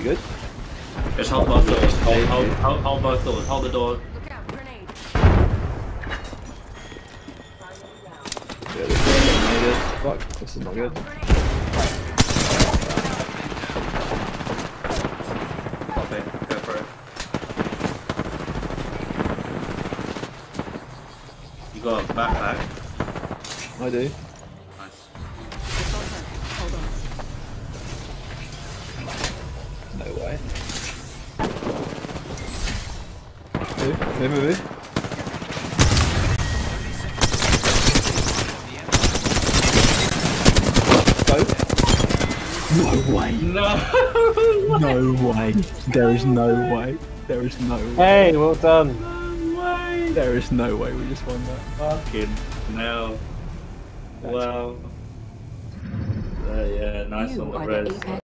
You good? Just hold both doors. Hold both doors. Hold the door. Look out, grenade. Yeah, this is good. Fuck, this is not good. Okay, go for it. You got a backpack. I do. Nice. Hold on. No way. Move. Go. No way. No. No way. There is no way. There is no way. Hey, well done. No way. There is no way we just won that. Fucking no. Well. Yeah, nice You on the are res. the apex